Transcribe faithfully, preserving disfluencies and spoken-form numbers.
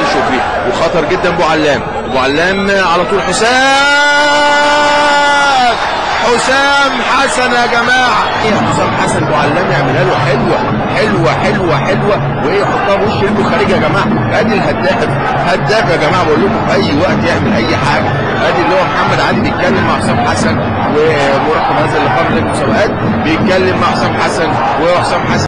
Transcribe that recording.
شكري، وخطر جدا ابو علام. ابو علام على طول حسام حسام حسن يا جماعه. ايه حسام حسن ابو علام يعملها له حلوه حلوه حلوه حلوه، وايه يحطها بوش رجله خارج يا جماعه. ادي الهداف هداف يا جماعه، بقول لكم في اي وقت يعمل اي حاجه. ادي اللي هو محمد علي بيتكلم مع حسام حسن، ومراقب هذا اللقاء من المسابقات بيتكلم مع حسام حسن، وحسام حسن